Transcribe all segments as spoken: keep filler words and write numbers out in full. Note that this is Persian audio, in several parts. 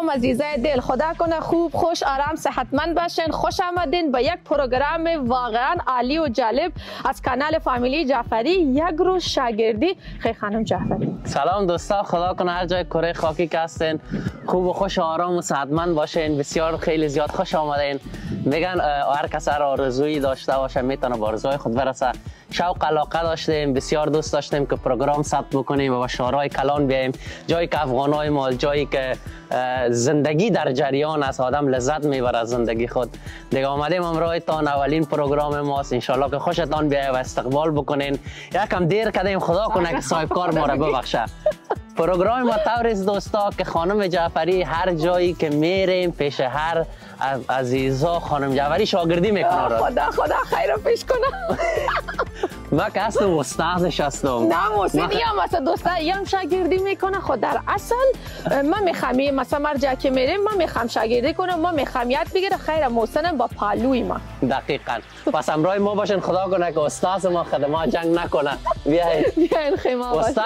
سلام عزیزای دل، خدا کنه خوب خوش آرام صحتمند باشین. خوش آمدین به یک پروگرام واقعا عالی و جالب از کانال فامیلی جعفری، یک روز شاگردی. خیلی خانم جعفری سلام دوستا، خدا کنه هر جای کره خاکی که هستین خوب و خوش و آرام و صحتمند باشین. بسیار خیلی زیاد خوش آمدین. میگن هر کس هر آرزویی داشته باشه میتونه به آرزوی خود برسه. شوق علاقه داشتیم، بسیار دوست داشتیم که پروگرام ثبت بکنیم و به شهرهای کلان بیاییم، جایی که افغانای ما، جایی که زندگی در جریان است، آدم لذت میبره از زندگی خود. دیگه آمدیم امروزتان، اولین پروگرام ماست، انشالله که خوشتان بیایه و استقبال بکنین. یکم دیر کردیم، خدا کنه که صاحب کار ما را ببخشه. پروگرام ما طوریست دوستا که خانم جعفری هر جایی که میریم پیش هر عزیزا خانم جعفری شاگردی میکنه. خدا خدا خیر پیش کنه. ما که هستم استادش هستم. نه موسیقی هم مثلا دوستا هم شاگردی میکنه. خود در اصل ما میخوام مثلا هر جا که میریم ما میخوام شاگردی کنم، ما میخوام یاد بگیره. خیر محسنم با پالوی ما. دقیقاً. پس همراه ما باشین، خدا کنه که استاد ما خدمات جنگ نکنه. بیاین بیاین خیمه استاد.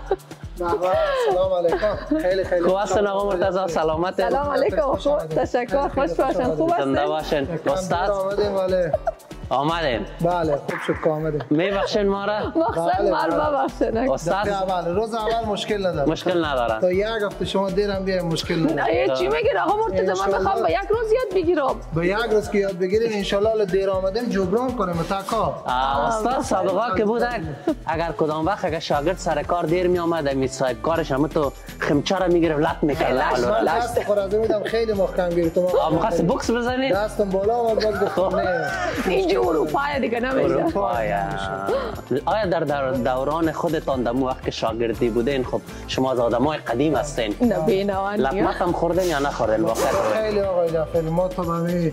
سلام علیکم. خیلی خیلی خوب هستین آقا مرتضی؟ سلامت؟ سلام علیکم. خوب تشکر. خوش باشین. خوب هستین؟ زنده باشین. استاد آمدیم. بله آمدیم. بله خوب شد که آمدیم. میبخشین ما را؟ مقصد ما رو ببخشین. استاد اول روز اول مشکل نداره. مشکل نداره. تا یک هفته شما دیرم بیایم مشکل نداره. چی میگید آقا مرتضی؟ من میخوام به یک روز یاد بگیرم. به یک روز که یاد بگیریم ان شاء الله دیر آمدیم جبران کنیم تاکا. استاد سابقا که بود اگر کدام وقت اگر شاگرد سر کار دیر می آمد می صاحب کارش هم تو خمچه را میگرفت لط میکرد. دست خورده میدم خیلی محکم گرفتم. می‌خواست بوکس بزنید؟ دستم بالا و باز گفتم نه. اینجا اروپای دیگه نمیشه. آیا در دوران خودتان در وقت که شاگردی بودین، خب شما از آدمای قدیم هستین، نه بینوان لطمت هم خوردین یا نخوردین واقعا؟ خیلی آقای جعفری ما تو همین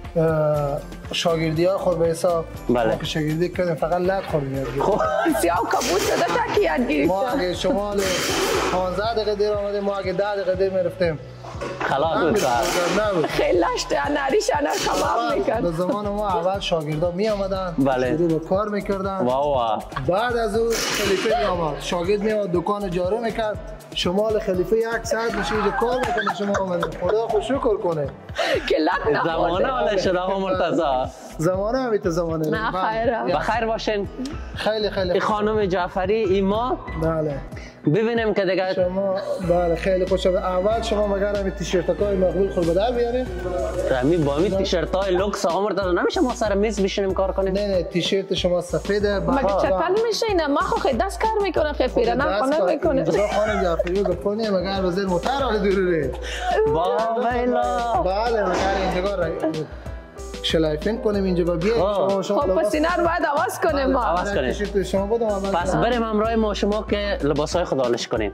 شاگردی ها خود به حساب بله. ما که شاگردی کردیم فقط لط خوردیم. خب سیاه کبوت شده تا کی یاد گرفتیم. ما اگه شما پانزده دقیقه دیر آمدیم، ما اگه ده دقیقه دیر میرفتیم خلاص بود. خیلی لشته انریش انر کباب میکرد. به زمان ما اول شاگردا می آمدن، بله. شروع به کار میکردن. واو. بعد از اون خلیفه می آمد، شاگرد می آمد دکان جارو میکرد. شمال خلیفه یک ساعت میشه اینجا کار میکنه. شما آمدید، خدا خو شکر کنه که لط نخورده. زمانه حالا شده آقا مرتضی. زمانه همیت زمانه. نه خیره. بخیر باشین. خیلی خیلی. این خانم جعفری ایما. بله. ببینیم که دیگه شما بله خیلی خوش شد. اول شما مگر همین تیشرت‌های مقبول خود بدر بیارین. همین با همین تیشرت‌های لوکس آقا مرتضی نمیشه ما سر میز بشینیم کار کنیم؟ نه نه تیشرت شما سفیده. مگه چپل میشه اینا؟ ما خو خیلی دست کار میکنم، خیلی پیرنم خونه میکنه. خدا خانم جعفری گفتونی مگر وزیر موتر آل دوره. با ویلا. بله مگر اینجا را شلایفین کنیم اینجا با بیایم. خب پس اینا رو باید عوض کنیم ما. عوض کنیم. شما بودم پس بریم همراه ما شما که لباسای خود آلش کنیم.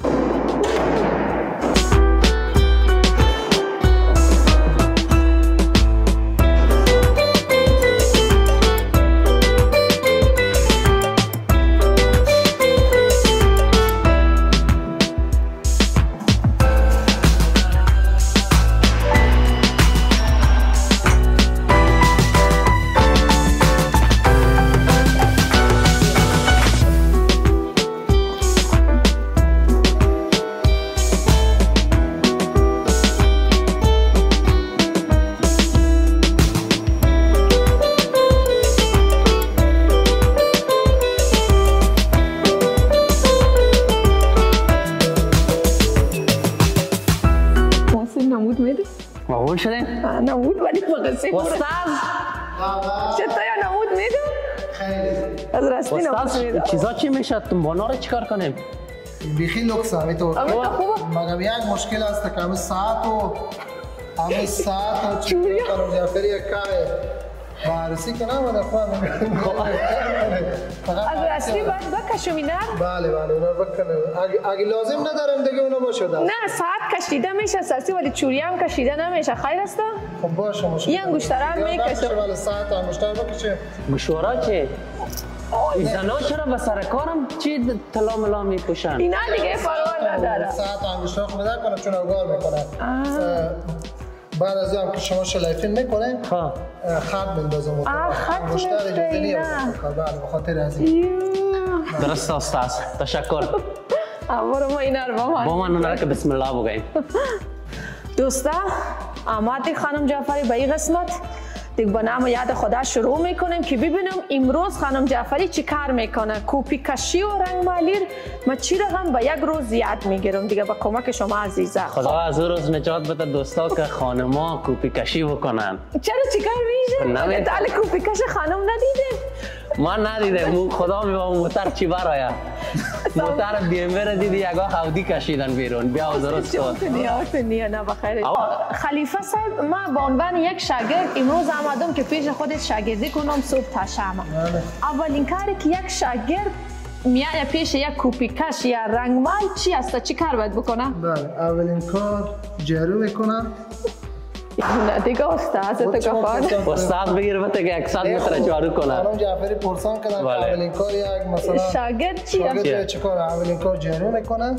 مقبول شدین؟ نمود ولی مقصه برو. استاد چطور یا نمود میده؟ خیلی. از راستی نمود میده. چیزا چی میشه؟ تنبانا رو چیکار کنیم؟ بیخی لوکس هم اینطور. اما تو خوبه؟ مگم یک مشکل است که همه ساعت و همه ساعت و چیزی خانم جعفری یک کاره معرسی کنم و دفعه از راستی باید بکشم اینا؟ بله بله اونا بکنم. اگه لازم ندارم دیگه اونا باشه. نه ساعت کشیده میشه سرسی ولی چوری هم کشیده نمیشه. خیر است؟ خب باشه مشکل. این انگشتره هم میکشه. ولی ساعت انگشتر بکشه. گوشوارا چی؟ این زنا چرا به سر کارم چی طلا ملا میپوشن؟ اینا دیگه پروا نداره. ساعت انگشتر خود نکنه چون اوگار میکنه. بعد از هم که شما شلایفین میکنه خط بندازم. آه خط میفته اینا. بله بخاطر از این. درست استاد تشکر. برو ما اینا رو با من با من اون را که بسم الله بگیم. دوستا آمدی خانم جعفری به این قسمت دیگه با نام یاد خدا شروع میکنیم که ببینم امروز خانم جعفری چی کار میکنه. کوپی کشی و رنگ مالیر ما چی رقم به یک روز یاد میگیرم دیگه با کمک شما عزیزا. خدا از اون روز نجات بده دوستا که خانما کوپی کشی بکنن. چرا چی کار میشه؟ نمیتال کوپی کش خانم ندیدین؟ من ندیدم. خدا میگم موتر چی برایا موتر بی ام رو دیدی یگا خودی کشیدن بیرون بیا و درست کن. نه نه نه بخیر. خلیفه صاحب ما به عنوان یک شاگرد امروز آمدم که پیش خودت شاگردی کنم صبح تا شام. اولین کاری که یک شاگرد میاد پیش یک کوپی کش یا رنگمال چی است؟ چی کار باید بکنه؟ بله اولین کار جارو میکنم. نه دیگه استاد تو کفار استاد بگیر بده که صد متر جارو کنه. خانم جعفری پرسان کردن اولین کار یک مثلا شاگرد چی است؟ شاگرد چی کار اولین کار جارو میکنه.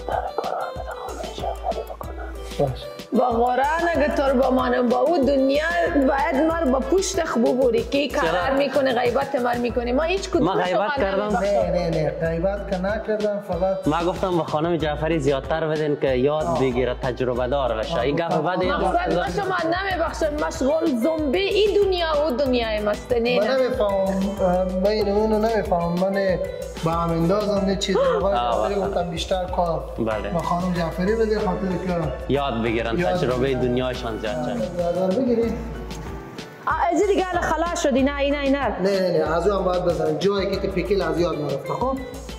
با قرآن اگه تو با منم با او دنیا باید مر با پشت خوب بوری که کار میکنه غیبت مر میکنه. ما هیچ کدوم ما غیبت کردم. نه نه نه غیبت که نکردم فقط ما گفتم با خانم جعفری زیادتر بدین که یاد بگیره تجربه دار بشه. این گپ بعد مقصد ما شما نمیبخشم مشغول زومبی این دنیا و دنیای مست نه من نمیفهمم بین اونو نمیفهمم من با هم اندازم نه چیز موقعی گفتم بیشتر کار با خانم جعفری بده خاطر که یاد بگیرن تجربه دنیایشان زیاد شه. یاد بگیری از دیگه خلاص شدی نه نه نه نه نه از اون بعد بزن جایی که پیکل از یاد نرفته. خب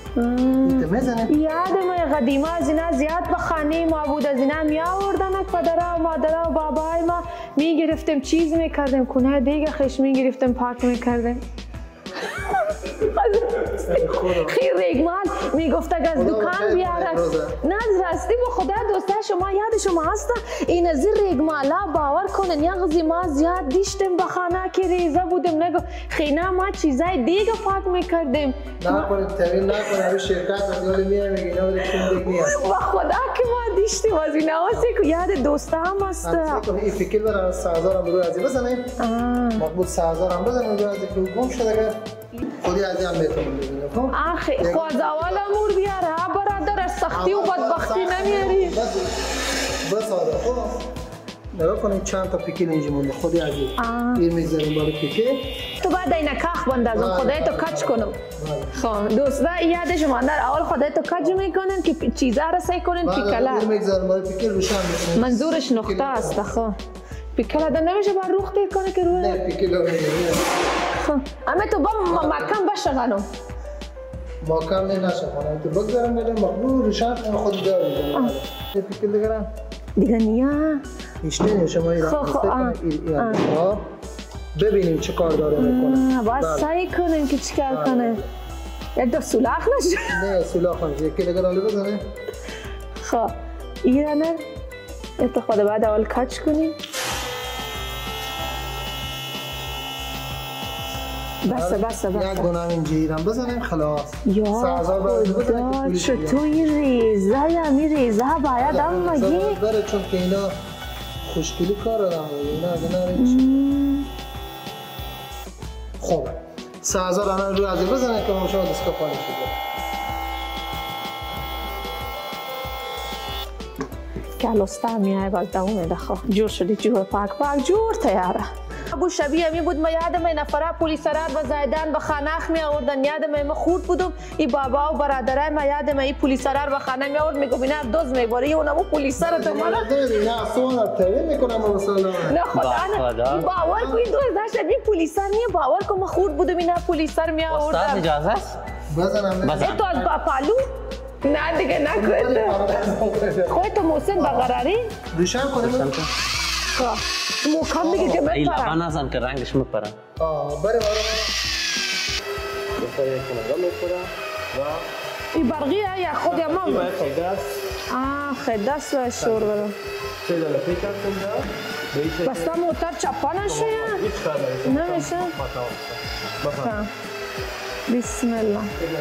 یاد ما قدیما از اینا زیاد به خانه ما بود. از اینا می آوردن پدرها و مادرها و بابای ما می گرفتیم چیز می کردیم کنه دیگه خش می گرفتیم پاک می کردیم. خیر ریگمان میگفت اگه از دکان بیارن نه راستی به خدا دوستا شما یاد شما هست این از ریگمالا باور کنن یغزی ما زیاد دیشتیم به خانه که ریزه بودیم نگو خینا ما چیزای دیگه پاک میکردیم. نه کنید تغییر نکنه روی شرکت از یاد میای میگه اینا بده کندگی نیست. با خدا که ما دیشتیم از این آواسی که یاد دوستا هم هست. این فکر برای سازار هم روی ازی بزنیم مقبول سازار هم بزنیم روی ازی که گم شده اگر خودی از هم میتونم ببینم. خب آخه خواهد اول امور بیاره ها برادر سختی و بدبختی نمیاری. بس آره خب نگاه کنید چند تا پیکل اینجا مونده خودی از این میگذاریم برای پیکل تو باید این کخ بندازم خدای تو کچ کنم. خب دوستا یادش ماندار اول خدای تو کچ میکنن که چیزا را سعی کنن پیکلا بعد میگذاریم برای پیکل روشن بکنیم. منظورش نقطه است. خب پیکل آدم نمیشه بر روخ کنه که روی نه پیکل رو میگیریم. خب اما تو با مکم باشه خانم مکم نه نشه خانم تو بگذارم میرم مقبول روشن خودی دار میزنم. پیکل دیگرم دیگه نیا ایشته شما ایران ببینیم چه کار داره میکنه. باید سعی کنیم که چی کار کنه. یک دو سولاخ نشه. نه سولاخ نشه یکی دیگر آلی بزنه. خب ایرانه ات خود بعد اول کچ کنیم. بسه بسه بسه یک دونه اینجا ایران بزنیم خلاص. یا خدا چطور این ریزه یا می ریزه باید هم مگی داره چون که اینا خوشگلی کار دارم اینا اگه نریم خب سازار الان روی ازی بزنه که ما شما دستگاه پانی شده کلوستا میای باز دوم میده. خب جور شدی جور پاک پاک جور تیاره. ابو شبیه می بود ما یادم نفره پلیس راد و زایدان به خانه می آوردن. یادم ما خورد بودم این بابا و برادرای ما یادم این پلیس راد به خانه می آورد میگم اینا دوز میبره اونم پلیس را تو مالا نه سوال تری میکنم مثلا نه خدا باور کو این دوز داشت این پلیس را می باور کو ما خورد بودم اینا پلیس را می آوردن. استاد اجازه است بزنم بزن تو از پالو نه دیگه نکن خودت محسن بقراری روشن کنیم. موکم میگه که بپرم این لبا نزن که رنگش میپره. آه بره باره بخواه یک کنگا میپره و این برقیه یا خود یا مام؟ این باید خیدست آه خیدست و شور برم سه داره پیکر کنده بس تا موتر چپا نشه یا؟ هیچ کار نمیشه؟ بفهم بسم الله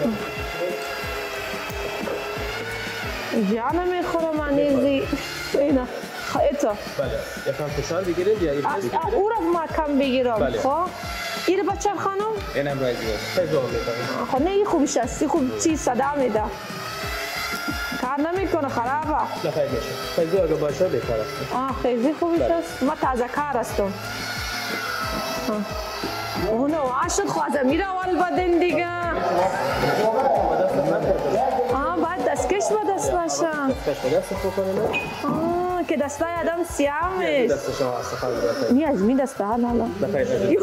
جا نمیخوره من ایزی اینا ایتا بله یکم فشار بگیرید یا او را ما کم بگیرم خب این بچه خانم اینم رایزی باشه خیلی جواب میکنم خب نه این خوبیش هستی خوب چیز صدا میده کار کار نمیکنه خرابه. نه خیلی میشه. خیلی اگه باشه بهتر است. آه خیلی خوبی است. ما تازه کار هستم. اونو واشد خوازه میره اول بدن دیگه. آه باید دستکش با دست باشه. دستکش با دست بکنه. آه که دستای آدم سیاه میشه. دست شما است خالی. می از می دست حالا حالا. بخیر.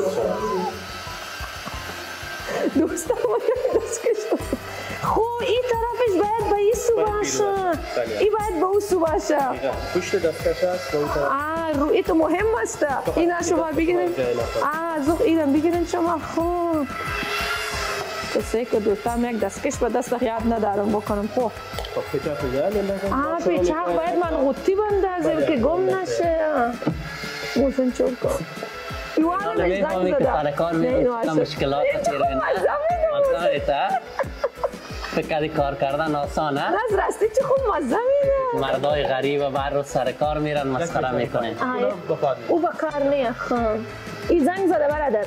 دوستا باید دستکش. خو این طرفش باید به این سو باشه. این باید به اون سو باشه. پشت دستکش است به اون طرف. آه رو این تو مهم است. اینا شما بگیرین. آه زوخ اینم بگیرین شما خوب. کسی که دوستم یک دستکش به دست یاد ندارم بکنم خب. خب پیچاق بزنید. آه پیچاق باید من قطی بندازم که گم نشه. موسن چون کن. ایوانم میفهمی که سرکار میرم مشکلات تیرین. مزه فکر کار کردن آسانه؟ از راستی چه خوب مزه میده. مردای غریب و بر رو سر کار میرن مسخره میکنن. او با کار نیه خب. این زنگ زده برادر.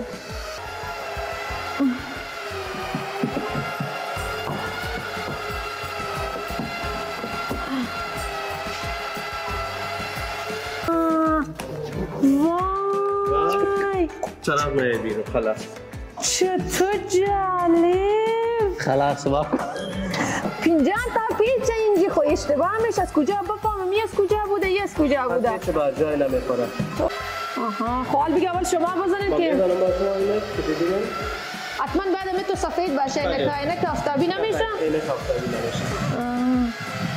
وای چراغ میاد بیرون خلاص. چطور جالب. خلاص باب. پنجاه تا پیچ اینجی خو اشتباه میشه از کجا بفهمم یه از کجا بوده یه از کجا بوده. پیچ با جای نمیخوره. آها خال بگه اول شما بزنید که بزنم با شما اینه که ببینید. حتما بعد تو سفید باشه اینه که اینه که آفتابی نمیشه. اینه که آفتابی نمیشه.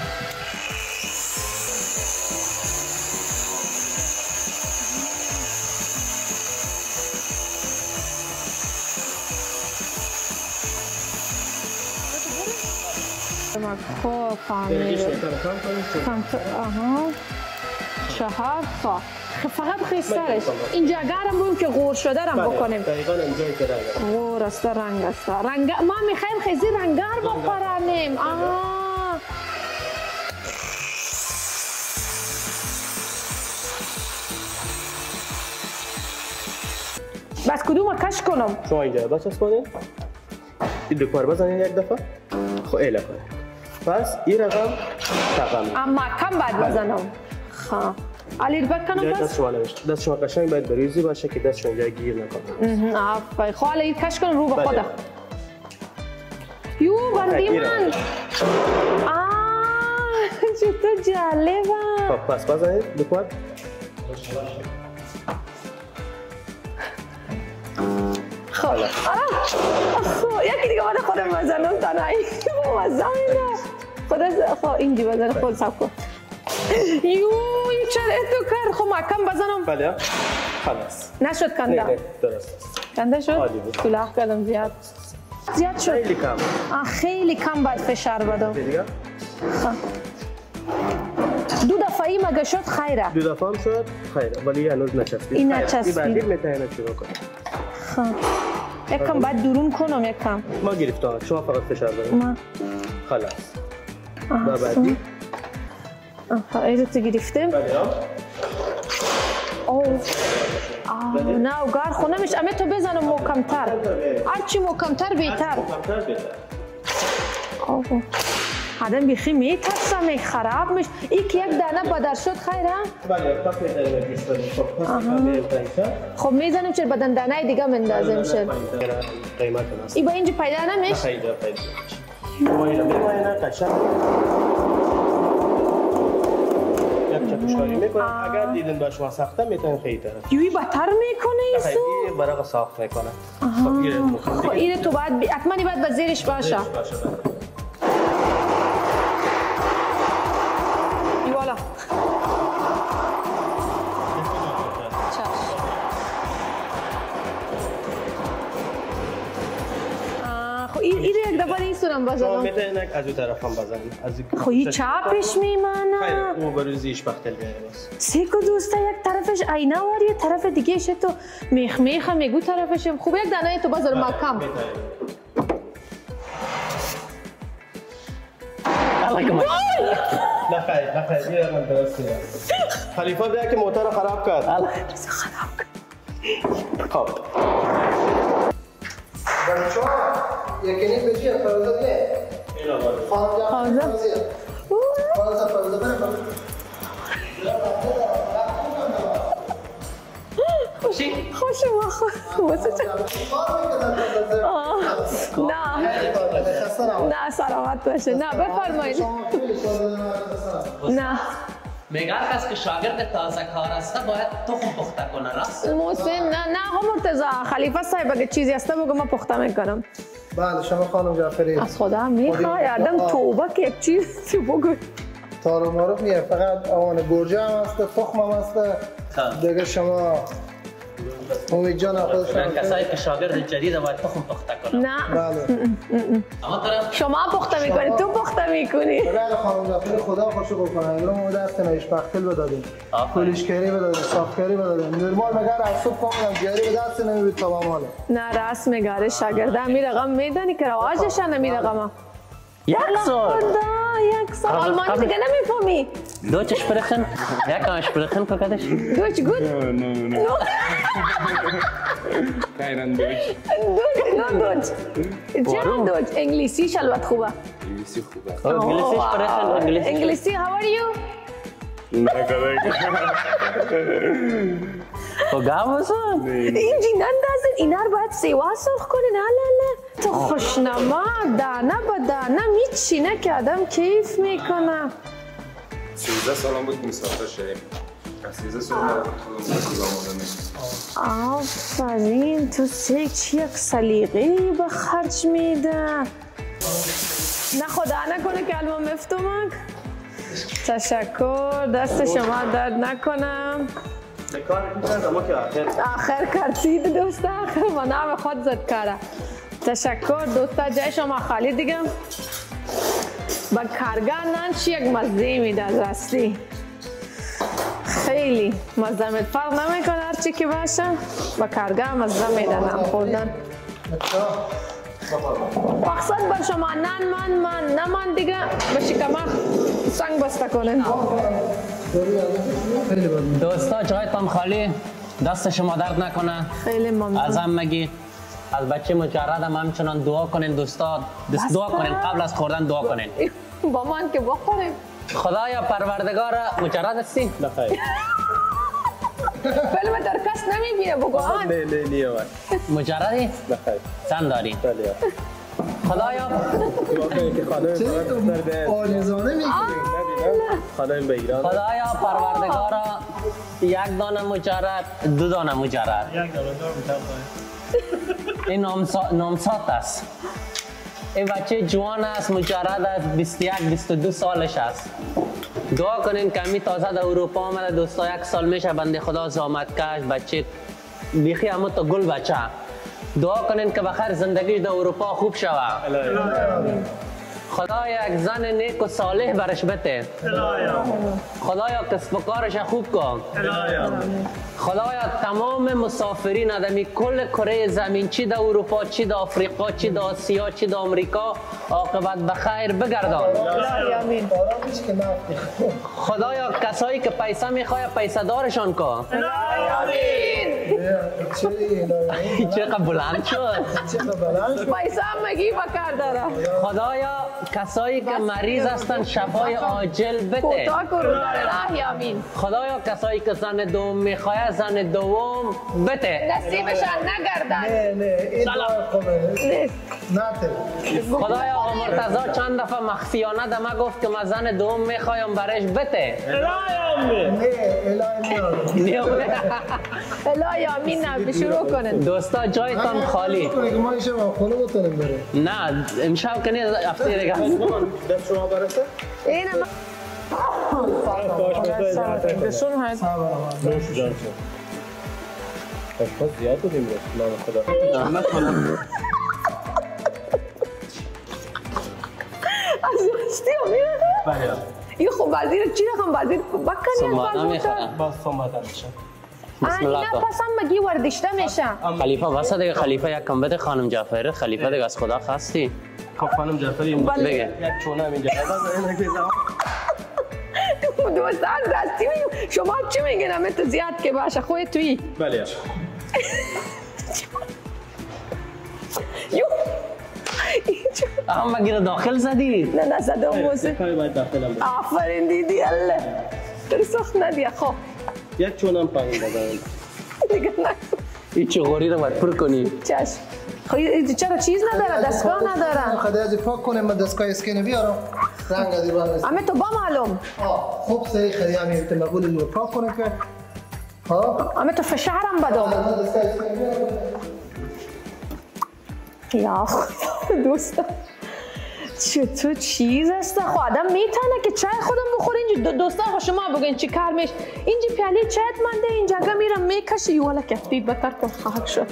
خب فهمیدم. آها چهار تا فقط خیسترش اینجا گرم بودیم که غور شده رم بکنیم. دقیقاً اینجایی که رنگ غور است رنگ است رنگ ما میخوایم خیزی رنگار بخورانیم. آها بس کدوم کش کنم؟ شما اینجا بس اسپانید این دو کار بزنید یک دفعه خب ایله کنید پس این رقم تقام اما کم باید بزنم. خب علی رو بکنم بس؟ دست شما نمیشه دست شما قشنگ باید بریزی باشه که دست شما اینجا گیر نکنه. آفای خب حالا این کش کنم رو به خودم. یو بردی من. آه چطور جالبه. خب پس بزنید دو کار. خب آه یکی دیگه باید خودم بزنم تنهایی مزه میده. خدا خب اینجی بزنم خود سب کن. یو این چرا اتو کر خب محکم بزنم. بله خلاص نشد کنده. نه درست است. کنده شد؟ کلاه کردم زیاد زیاد شد. خیلی کم. آه خیلی کم باید فشار بدم. دیگه دو دفعی مگه شد خیره. دو دفعه هم شد خیره ولی هنوز نچسبید. این نچسبید. این بعدی میتونه شروع کنه. خب یکم باید درون کنم یکم. ما گرفتم شما فقط فشار بدید. ما خلاص. و بعدی آها ایزو تو گرفتیم. بله اوه آه نه اوگار خو نمیشه اما تو بزنم محکمتر. هرچی محکمتر بهتر. محکمتر بهتر. اوه آدم بیخی میترسم خراب میشه. این که یک دانه بدر شد خیره؟ بله پس میتونیم جوش بدیم. خب پس میتونیم خب میزنیم چرا بدن دانه دیگه مندازیم شد. قیمت هست. این با اینجا پیدا نمیشه؟ پیدا پیدا. ما اینو میماینه قشنگ. یک چکشکاری میکنم اگر دیدن با شما سخته میتونیم خیلی طرف. یوی بهتر میکنه ایسو؟ خیلی برای صاف میکنه. خب اینه تو باید حتما باید به زیرش باشه. والا خب این یک دفعه این سرم بزنم. میتونید از اون طرف هم بزنید. خب این چپش میمانه. خیلی او بروزیش بختل بیاره بس. سیکو دوستا یک طرفش عینه واری یک طرف دیگه شه تو میخ میخ میگو طرفش خوب یک دانه تو بذار محکم. نه خیر نه خیر یه رقم درست نیست. خلیفه بیا که موتور خراب کرد. الله خراب کرد. خب. بچه‌ها یکی نیم بچه فرزاد نه. اینا باید. خانم اوه نه نه سلامت باشه. نه بفرمایید. نه میگه کسی که شاگرد تازه کار است باید تخم پخته کنه راست؟ محسن نه نه آقا مرتضی خلیفه صاحب اگه چیزی هست بگو من پخته میکنم. بله شما خانم جعفری از خدا میخوای آدم توبه که یک چیزی بگو. تارو معروف نیه، فقط آوان گرجه هم هست، تخم هم هست دیگه. شما امید جان خودش من کسایی که شاگرد جدید باید تخم پخته کنم. نه بله شما پخته میکنی تو پخته میکنی. بله خانم جعفری خدا خوشو بکنه. امروز ما دست نایش پختل بدادیم، پولیشکری بدادیم، صافکاری بدادیم. نرمال مگر از صبح کاملا جاری به دست نمیبید تماماله. نه راست میگاره شاگرده می رقم میدانی که رواجش نمی رقم. یک سال یک سال آلمانی دیگه نمیفهمی. دوچ sprechen ja kann ich sprechen kakadish Deutsch gut no no no keinen Deutsch Deutsch no Deutsch چرا Deutsch انگلیسیش البته خوبه. انگلیسی خوبه. انگلیسی sprechen انگلیسی انگلیسی how are you نه کدای تو گاموسو این جینان دازن اینا رو باید سیوا سرخ کنی. نه نه نه تو خوشنما دانه به دانه میچینه که آدم کیف میکنه. سیزده سالم بود مسافر شدیم. سیزده سال آفرین تو سه چی یک سلیقه‌ای به خرج میده. نه خدا نکنه که الان مفتومک. تشکر دست شما درد نکنم. کار می‌کرد اما که آخر آخر کردید دوستا آخر ما نام خود زد کاره. تشکر دوستا جای شما خالی دیگه. با کارگاه نانچی یک مزه میده راستی. خیلی مزه میده فرق نمیکنه هرچی که باشه با کارگاه مزه میده نان خوردن. مقصد با شما نان من من نمان دیگه به شکمه سنگ بسته کنین. دوستا جایتان خالی دست شما درد نکنه. خیلی ممنون. از همگی از بچه مجرد هم همچنان دعا کنین دوستا. دعا کنین قبل از خوردن دعا کنین با من که بخوریم. خدایا پروردگار مجرد هستی؟ نخیر فیلم در کس نمیبینه بگو آن نه نه نیه وای مجردی؟ نخیر چند داری؟ بله خدایا که خانه چرا تو آلیزانه میکنی؟ خانه به ایران خدایا پروردگارا یک دانه مجرد دو دانه مجرد یک دانه دار این نامزاد است. این بچه جوان است مجرد است بیست و یک بیست و دو سالش است. دعا کنین که امی تازه در اروپا آمده دوستا یک سال میشه بنده خدا زحمتکش بچه بیخی همون تا گل بچه. دعا کنین که بخیر زندگیش در اروپا خوب شود. خدایا یک زن نیک و صالح برش بده. خدایا کسب و کارش خوب کن. خدایا تمام مسافرین آدمی کل کره زمین چی در اروپا چی در آفریقا چی در آسیا چی در آمریکا عاقبت بخیر بگردان. خدایا کسایی که پیسه میخواد پیسه دارشان کن. چقدر بلند شد. پیسه هم مگی بکر داره. خدایا کسایی که مریض هستن شفای عاجل بده. کوتاه کن الهی آمین. خدایا کسایی که زن دوم میخواد زن دوم بده. نصیبشان نگردن. نه نه این دعا خوبه. نه ته. خدایا آقا مرتضی چند دفعه مخفیانه دمه گفت که من زن دوم میخوایم برش بده. نه الهی الهی آمین نه شروع کنن. دوستا جایتان خالی. ما ایشه با خونه بتونیم بریم. نه امشب کنی هفته دیگه. دست شما برسه؟ اینه من باش بذارید بسون هست. نوش جان شد اشخاص زیاد بودیم بس نام خدا رحمت کنم. از راستی آمینه؟ بله این خوب بازی رو چی رقم بازی رو بکنی از سماعه میخورم. باز صحبت میشه بسم الله. نه پس هم مگی وردشته میشه. خلیفه واسه دیگه خلیفه یک کم بده خانم جعفری. خلیفه دیگه از خدا خواستی. خب خانم جعفری بله. بگه. یک چونه اینجا دوستان راستی میگم شما چی میگین همه تو زیاد که باشه خوی تویی. بله یو اما مگه داخل زدی؟ نه نه زدم موزه. کاری باید داخلم آفرین دیدی الله در سخت ندیه. خب یک چونه هم پایین بزنیم دیگه نه این چغوری رو باید پر کنی. چشم. خب چرا چیز نداره؟ دستگاه نداره؟ خدا از پاک کنیم من دستگاه اسکن بیارم. رنگ از این اما تو با معلوم. آه خوب صحیح خیلی همین تو مقبول رو پاک کنیم که. ها؟ اما تو فشارم بدم. دستگاه اسکن بیارم. یا خدا دوستا. چطور چیز است؟ خب آدم میتونه که چای خودم بخوره اینجا دوستا خب شما بگین چی کار میش اینجا پیاله چایت منده اینجا گه میرم میکشی والا کفتی بتر کن خواهد شد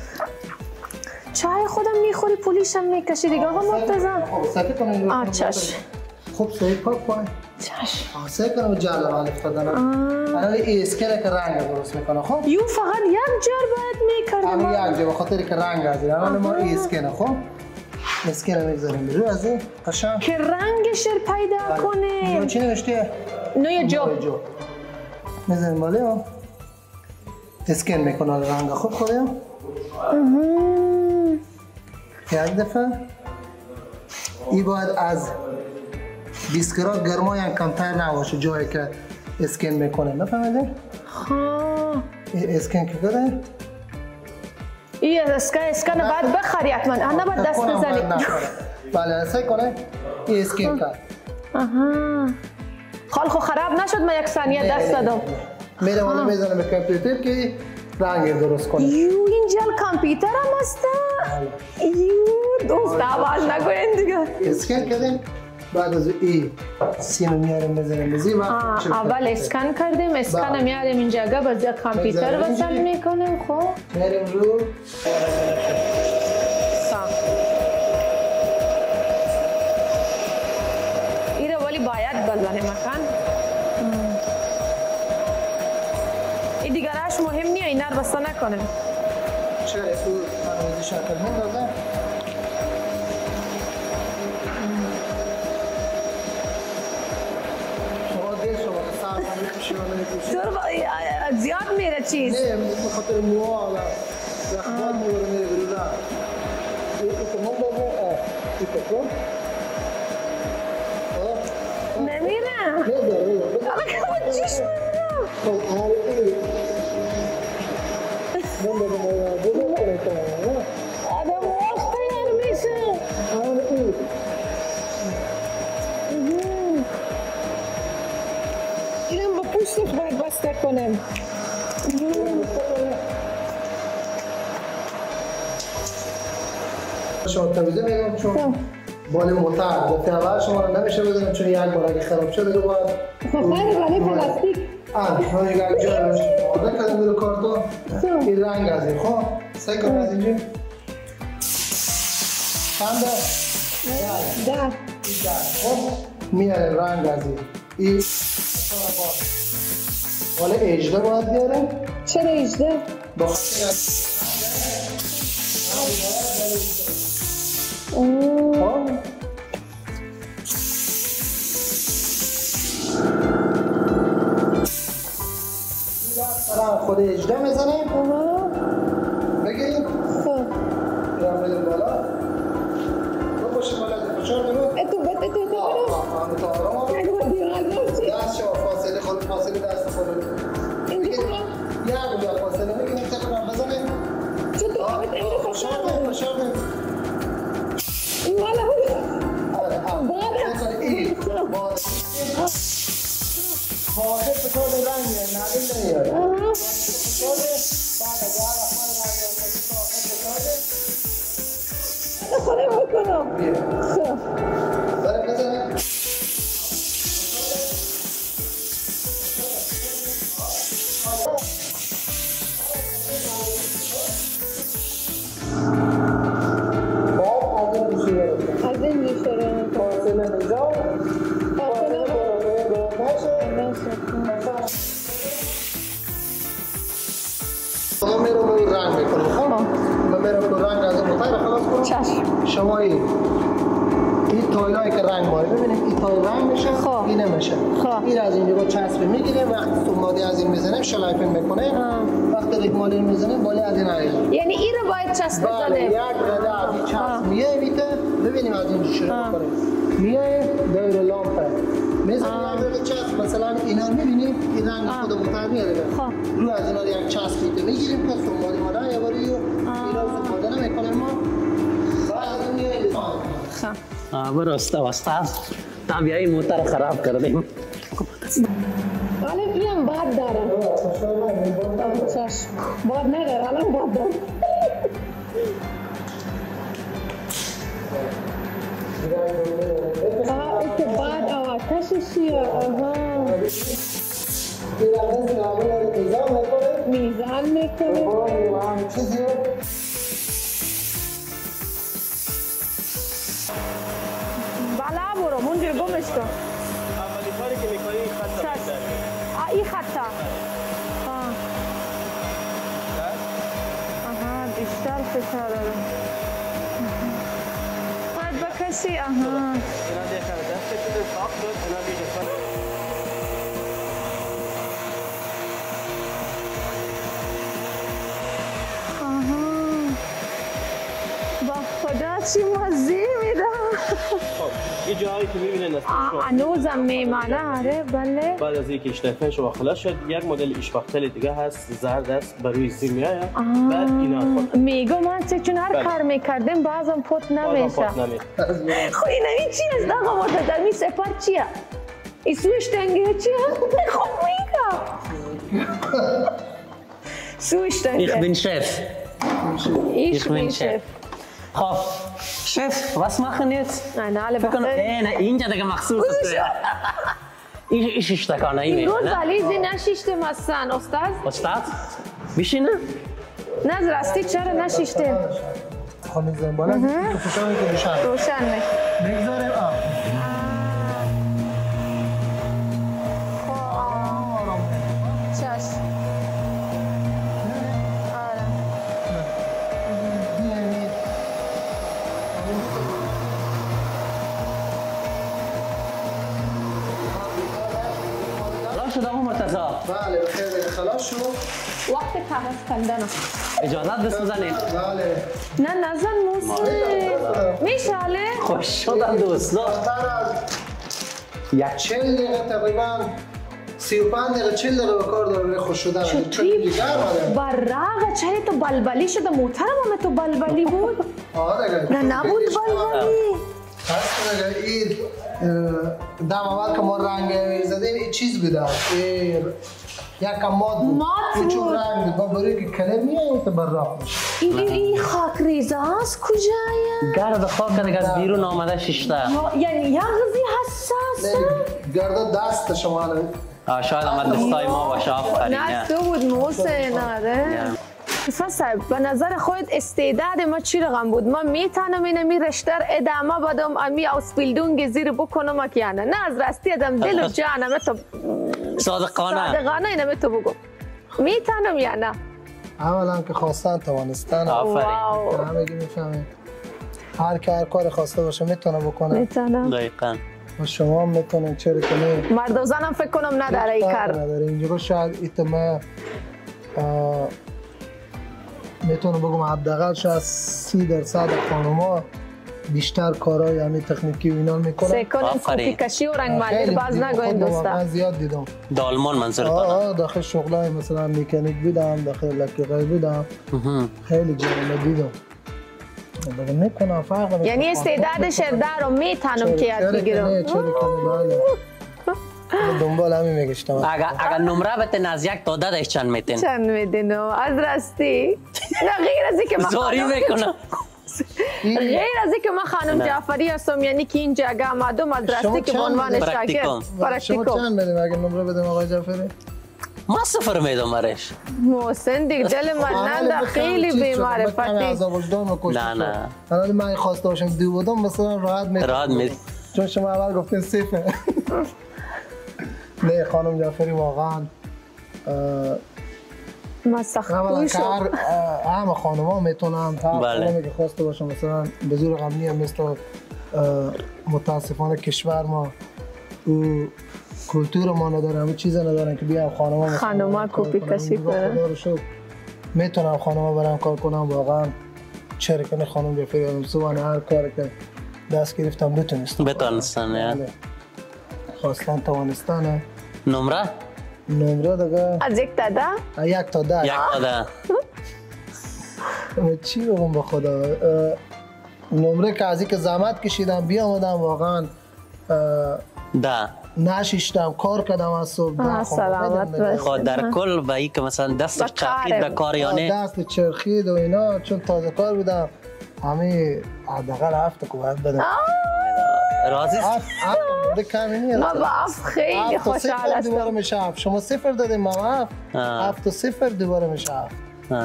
چای خودم میخوری پولیشم میکشی دیگه آقا مرتضی سکه کنم آه چشم خوب صحیح پاک کنم چشم آه سعی کنم جلو حال افتادن الان این اسکنه که رنگ درست میکنه خب یو فقط یک جار باید میکردم همین یک جا بخاطر که رنگ از این الان ما اسکنه خب اسکن میگذاریم رو از این قشنگ که رنگش پیدا کنه چی نوشته؟ نوی جو میزنیم بالا یا اسکن میکنه رنگ خوب خودم یک دفعه ای باید از بیست گراد گرمای هم کمتر نباشه جایی که اسکن میکنه نفهمیده؟ ها اسکن که کنه این اسکن اسکن باید بخری حتما نه باید دست بزنی بله سعی کنه این اسکن کرد آها خال خو خراب نشد من یک ثانیه دست دادم میره والا میزنم به کامپیوتر که رنگ درست کنه یو اینجا کامپیوتر هم هسته یو دوست آواز نگوین دیگه اسکن کردیم بعد از ای سینو میاریم میزنیم بزی و اول اسکن کردیم اسکن میاریم اینجا گه باز کامپیوتر وصل میکنیم خب میریم رو ایره ولی باید بزنیم مکان این دیگرش مهم نیه اینا رو بسته نکنیم چرا تو منوزی شکل هم داده زیاد میره چیز نه به خاطر موها و زخمات میبره میره برو نه این که من بابا این که کن نمیره میداره میداره اما که چیش میره خب آره این من بابا بابا بابا کنم آدم وقت تیار میشه آره این اینم با پوستش باید بسته کنم شما تمیزه میگم چون بال موتر دفعه اول شما رو نمیشه بزنیم چون یک بار اگه خراب شده دیگه باید خب خیلی ولی پلاستیک آه شما یک جای روش آده کردیم برو کارتون این رنگ از این خب سعی کنم از اینجا چند ده؟ ده خب میاره رنگ از این این ولی اجده باید بیاره چرا اجده؟ با خاطر از خب خود اجده میزنیم بگیریم خب برم بدیم بالا تو باشیم بالا فشار برو اتو بد اتو اتو آمد تو آرام نگو دیگه دست شما فاصله خود فاصله دست خود اینجا یا یا فاصله میگیریم تقریبا بزنیم چطور آمد اینجا فشار بریم فشار بریم این مالا بود آره بالا این بالا واحد به طور رنگه نبیل نمیاره بعد از هر احمد رنگه خودم بکنم خب بریم بزنیم از این میشه رو فاصله میزان فاصله ما میرم رو رنگ میکنم خب من میرم رو رنگ از این مطایره خلاص کنم چشم شما این این تایلایی که رنگ ماره ببینید این تایل رنگ میشه خب. این نمیشه خب. این از اینجا با چسب میگیریم وقتی سومادی از این میزنیم شلایفین میکنه وقتی ریگمالی میزنیم بالا از این آیه یعنی این رو باید چسب بله بزنیم یک رده از این چسب میه میته ببینیم از این شروع کنیم میه دور لامپه میزنیم یک رده چسب مثلا اینا میبینیم این رنگ خود مطر میاره رو از اینا یک چسب میته میگیریم که سومادی مالا اچھا برو استاد طبیعی موتر خراب کردیم. حالا بیام باد دارم. چشم باد نداره حالا باد دارم. آه ای که باد آتششیه. آها میزان میکنه. بالا برو منجر گمش کن. اولی کاری که میکنی این خط بیشتر. آه این خطا. آه. آها بیشتر فشار داره. باید بکشی. آها. اینا دیگه دست کشیده صاف شد. اینا دیگه صاف. خدا چی مزه میده. خب این جایی که میبینید هنوزم میمانه. آره بله. بعد از اینکه اشتفن شما خلاص شد یک مدل ایشباختل دیگه هست زرد است بر روی زیر میآید. بعد اینا خود میگم من چون هر کار میکردیم بازم پت نمیشه. خب اینا این چی است آقا مرتضی می سپار چیه؟ این سویش تنگه چیه؟ خب میگم سویش تنگه. Ich bin Chef. Ich bin Chef. خب شف was machen jetzt؟ نه نه فکر کنم نه اینجا دیگه مخصوص است. این شیشتکانه ای میمونه. این روز ولیزی نشیشتیم هستن استاد؟ استاد؟ بشینه؟ نه راستی چرا نشیشتیم؟ خانه زن بالا که فشار میکنه روشن روشن می بگذاریم آه چشم شد آقا مرتضی. بله بخیر خلاص شد. وقت کاغذ کندن. اجازت بس بزنید. بله. نه نزن موسی. میشاله. خوش شدم دوستا. یک چهل دقیقه تقریبا سی و پنج دقیقه چهل دقیقه کار داره خوش شدن. چطوری؟ براغ چهره تو بلبلی شده موترم همه تو بلبلی بود؟ آه دیگه. نه نبود بلبلی. هست دیگه این دم اول که ما رنگ زدیم این چیز بوده یک ماد بود مات چون رنگ با بروی که کلم میایه تو براق میشه این این خاک ریزه هست کجایه؟ گرد خاک دیگه از بیرون آمده شیشته یعنی یغزی حساسه؟ گرد دست شما شاید آمد دستای ما باشه آفرین نه تو بود موسه ناره صاحب به نظر خود استعداد ما چی رقم بود؟ ما میتونم اینه می رشتر ادامه بدم امی اوسپیلدونگ زیر بکنم که نه نه از راستی ادم دل و جانم تو صادقانه صادقانه اینه تو بگم میتونم یا نه؟ اولا که خواستن توانستن آفرین همه گی میفهمید هر که هر کار خواسته باشه میتونه بکنه میتونم دقیقاً و شما هم میتونن چرا کنید مرد و زنم فکر کنم نداره این کار نداره اینجا شاید ایتما میتونم بگم حداقل شاید سی درصد خانوما بیشتر کارهای همین تکنیکی و اینا میکنن. سه کنم کپی کشی و رنگ مالی باز نگوین دوستا. من زیاد دیدم. دالمان منظورت آه آه داخل شغلای مثلا میکانیک بودم، داخل لکیقای بودم. خیلی جالب دیدم. دیگه میکنم فرق. یعنی استعداد شردار رو میتونم که یاد بگیرم. چرا کنم دنبال همین میگشتم. اگر اگر نمره بتین از یک تا ده چند میتین؟ چند میدین از راستی؟ نه غیر از اینکه من زاری میکنم. غیر از اینکه من خانم جعفری هستم یعنی که اینجا اگه آمدم از راستی که به عنوان شاگرد پرکتیکوم. شما چند بدیم اگه نمره بدیم آقای جعفری؟ ما صفر میدم برش. محسن دیگه دل من ننده خیلی بیمعرفتی. نه نه. الان من خواسته باشم دو بودم مثلا راحت میدم. راحت میدم. چون شما اول گفتین صفر. نه خانم جعفری واقعا ما سختوی شد همه خانم ها میتونم تا خانمی که خواسته باشم مثلا به زور غمنی هم مثل متاسفانه کشور ما او کلتور ما نداره همه چیز ندارن که بیام خانم ها خانم ها کپی کشی کنن میتونم خانم ها برم کار کنم واقعا چرا کنه خانم جعفری هم سوانه هر کار که دست گرفتم بتونستم بتونستن خواستن توانستانه نمره؟ نمره دیگه از یک تا ده؟ یک تا ده یک تا ده چی بگم با خدا نمره که از که زحمت کشیدم بیام آمدم واقعا ده نشیشتم کار کردم از صبح سلامت خود در کل با ای که مثلا دست چرخید در کار یا نه دست چرخید و اینا چون تازه کار بودم همه حداقل هفت کوبت بدم راضی است؟ هفت کمی نیست ما با اف خیلی خوشحال هستم دوباره میشه هفت شما صفر دادیم ما هفت هفت و صفر دوباره میشه هفت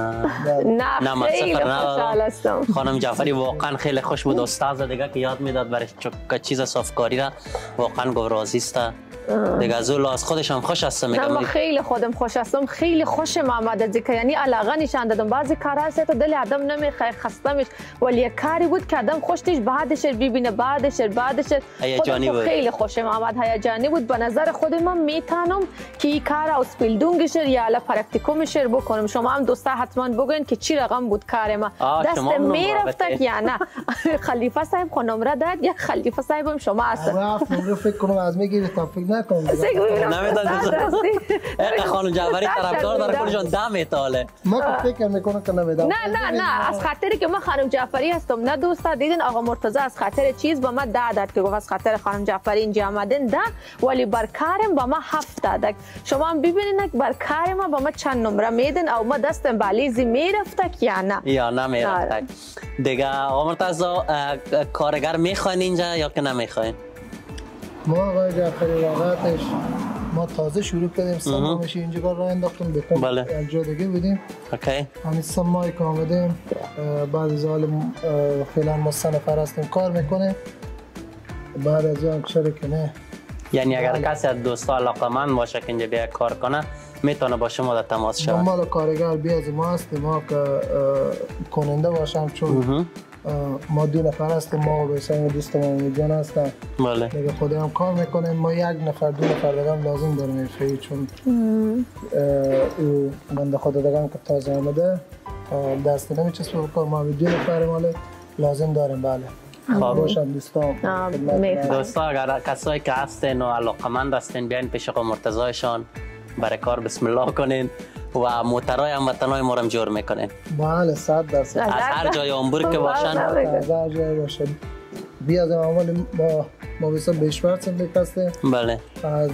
نه خیلی خوشحال هستم خانم جعفری واقعا خیلی خوش بود استاد دیگه که یاد میداد برای چیز صافکاری را واقعا گفت راضی است دیگه از اون از خودش هم خوش هستم میگم من خیلی خودم خوش هستم خیلی خوشم آمد از اینکه یعنی علاقه نشان دادم بعضی کارا هست تو دل آدم نمیخواد خسته میشه ولی یک کاری بود که آدم خوشش بعدش ببینه بعدش بعدش خودم خیلی خوشم آمد هیجانی بود به نظر خود من میتونم که این کار از بیلدونگش یا الا پرکتیکومش بکنم شما هم دوستا حتما بگوین که چی رقم بود کار ما دست میرفت یا نه خلیفه صاحب خو نمره داد یا خلیفه صاحبم شما هستن رفت نمره فکر کنم از میگیری تا فکر نکنم نمیداد خانم جعفری طرفدار داره کلشون دم ایتاله ما فکر میکنم که نمیدم نه نه نه از خاطری که من خانم جعفری هستم نه دوستا دیدین آقا مرتضی از خاطر چیز با من ده داد که گفت از خاطر خانم جعفری اینجا آمدن ده ولی بر کارم با ما هفت داد شما هم ببینید بر کار ما با ما چند نمره میدن او ما دستم بالیزی میرفت یا نه یا نه میرفت دیگه آقا مرتضی کارگر میخواین اینجا یا که نمیخواین ما آقای جعفری واقعتش ما تازه شروع کردیم سه ماه میشه اینجا کار راه انداختیم بکنیم بله. یک جا دیگه بودیم اوکی همین سه ماهی که آمدیم بعد از حال فعلا ما سه نفر هستیم کار میکنیم بعد از اون چرا که نه یعنی اگر کسی از دوستا علاقه‌مند باشه که اینجا بیا کار کنه میتونه با شما در تماس شود ما کارگر بیاز ما هستیم ما که کننده باشم چون ما دو نفر هستیم ما و بسیار دوست ما امیدوان هستم بله دیگه خود هم کار میکنیم ما یک نفر دو نفر دیگه هم لازم داریم فعلی چون او بنده خدا دیگه هم که تازه آمده دست نمیچسبه بکار ما دو نفر ماله لازم داریم بله باشم دوستان دوستا اگر کسایی که هستین و علاقمند هستین بیاین پیش آقا مرتضیشان برای کار بسم الله کنین و موترهای هموطنای ما رو جور میکنین بله صد درصد از هر جای آمبورگ که باشن از هر جای باشن بیاد عمل ما ما بسیار بیشورت میکستیم بله از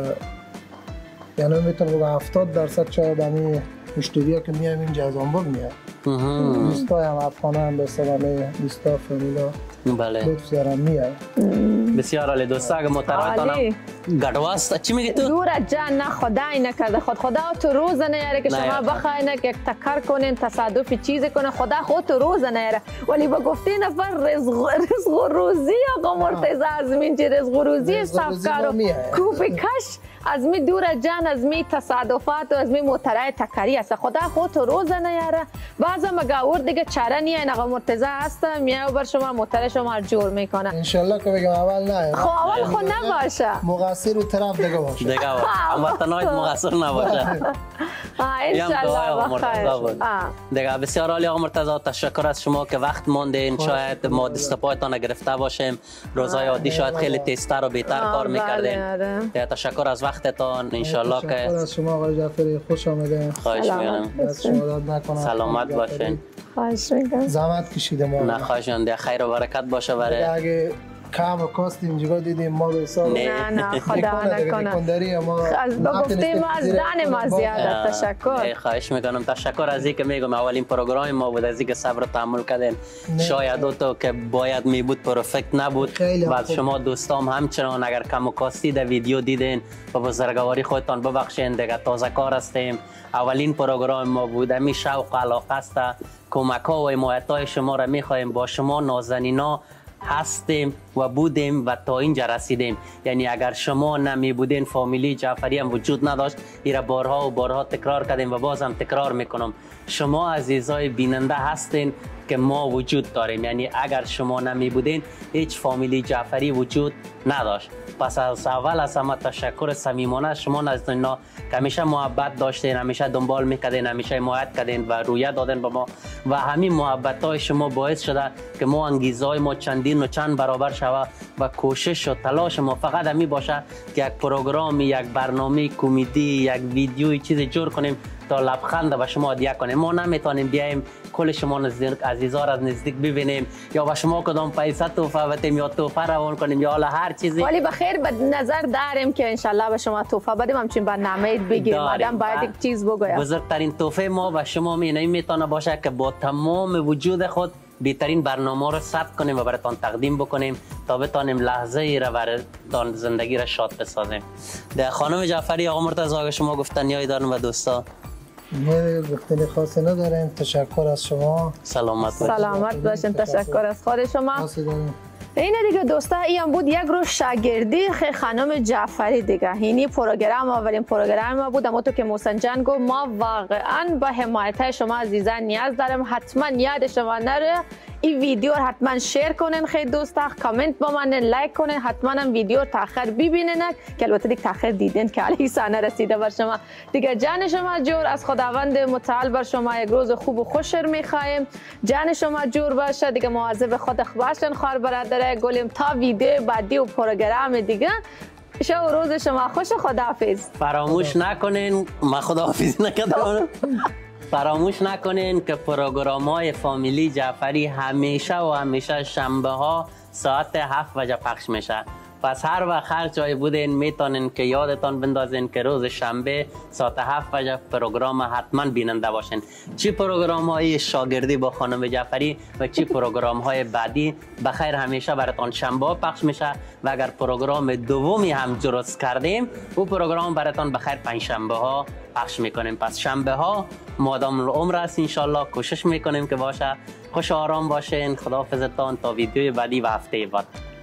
یعنی میتونم بگم هفتاد درصد شاید همی مشتری ها که میایم اینجا از آمبورگ میاد دوستای هم افغانه هم بسیار همه دوستا فامیلا بله لطف دارم میاد بسیار عالی دوستا اگه محترمتانم گدواست چی میگی تو؟ دور جان نه خدای نکرده خود خدا تو روز نیاره که شما بخواین یک تکر کنین تصادفی چیزی کنه خدا خود تو روز نیاره ولی با گفته نفر رزق رزق و روزی آقا مرتضی از من چه رزق و روزی صفکارو کوپی کش از می دور جان از می تصادفات و از می موترای تکری است خدا خود تو روز نیاره بعضا مگاور دیگه چاره نیه آقا مرتضی هست میاد بر شما موتر شما جور میکنه ان شاء الله که بگم اول نه خب اول خود نباشه مقصر رو طرف دیگه باشه دیگه هموطنات مقصر نباشه ان شاء الله بخیر دیگه بسیار عالی آقا مرتضی تشکر از شما که وقت ماندین شاید ما دست پایتان گرفته باشیم روزهای عادی شاید خیلی تیزتر و بهتر کار میکردین تشکر از وقتتان ان شاء الله که از شما آقای جعفری خوش آمدید خواهش می‌کنم سلامت باشین خواهش می‌کنم زحمت کشیدم نه خواهش می‌کنم خیر و برکت باشه برای اگه کام و کاست اینجا دیدیم ما به حساب نه نه خدا نکنه ما از گفتیم ما از دان ما زیاده تشکر خواهش میکنم تشکر از اینکه میگم اولین پروگرام ما بود از اینکه صبر و تحمل کردین شاید تو که باید می بود پرفکت نبود بعد شما دوستام همچنان اگر کم و کاستی در ویدیو دیدین و بزرگواری خودتان ببخشین دیگه تازه کار هستیم اولین پروگرام ما بود امی شوق و علاقه است کمک ها و حمایت های شما را میخوایم با شما نازنینا هستیم و بودیم و تا اینجا رسیدیم یعنی اگر شما نمی بودین فامیلی جعفری هم وجود نداشت ایرا بارها و بارها تکرار کردیم و باز هم تکرار میکنم شما عزیزای بیننده هستین که ما وجود داریم یعنی اگر شما نمی بودین هیچ فامیلی جعفری وجود نداشت پس از اول از همه تشکر صمیمانه شما نزدینا که همیشه محبت داشتین همیشه دنبال میکردین همیشه حمایت کردین و رویه دادین به ما و همین محبت های شما باعث شده که ما انگیزه های ما چندین و چند برابر شود و کوشش و تلاش ما فقط همین باشه که یک پروگرام یک برنامه کمدی یک ویدیو چیز جور کنیم تا لبخند به شما هدیه کنیم ما نمیتونیم بیایم کل شما نزدیک عزیزا را از نزدیک ببینیم یا با شما کدام پیسه تحفه بدیم یا تحفه روان کنیم یا حالا هر چیزی. ولی بخیر به نظر داریم که انشالله به شما تحفه بدیم، همچنین برنامه بگیریم. آدم باید یک چیز بگویم. بزرگترین تحفه ما به شما می میتونه باشه که با تمام وجود خود بهترین برنامه رو ثبت کنیم و براتون تقدیم بکنیم تا بتونیم لحظه ای را براتون زندگی را شاد بسازیم. ده خانم جعفری، آقا مرتضی، اگه شما گفتنیایی دارن و دوستا؟ نه گفتنی خاصی نداریم. تشکر از شما. سلامت باشین. سلامت باشین. تشکر از خود شما. اینه دیگه دوستا، این هم بود یک روز شاگردی خانم جعفری دیگه. اینی پروگرام اولین پروگرام ما بود. اما تو که محسن جان گفت ما واقعا به حمایت شما عزیزان نیاز داریم. حتما یاد شما نره این ویدیو رو حتما شیر کنین خیلی دوستا، کامنت با من لایک کنین، حتما هم ویدیو رو تاخیر ببینین که البته دیگه تاخیر دیدین که علی سانه رسیده بر شما دیگه. جان شما جور، از خداوند متعال بر شما یک روز خوب و خوش میخوایم. جان شما جور باشه دیگه، مواظب خود باشین خواهر برادر گلیم. تا ویدیو بعدی و پروگرام دیگه، شب و روز شما خوش. خداحافظ. فراموش نکنین، ما خداحافظی نکردم. فراموش نکنین که پروگرام های فامیلی جعفری همیشه و همیشه شنبه ها ساعت هفت بجه پخش میشه. پس هر وقت هر جای بودین میتونین که یادتان بندازین که روز شنبه ساعت هفت بجه پروگرام حتما بیننده باشین. چی پروگرام های شاگردی با خانم جعفری و چی پروگرام های بعدی بخیر همیشه براتون شنبه ها پخش میشه و اگر پروگرام دومی هم درست کردیم او پروگرام براتون بخیر پنج شنبه ها پخش میکنیم. پس شنبه ها مادام العمر است انشالله، کوشش میکنیم که باشه. خوش آرام باشین. خداحافظتان تا ویدیو بعدی و هفته بعد.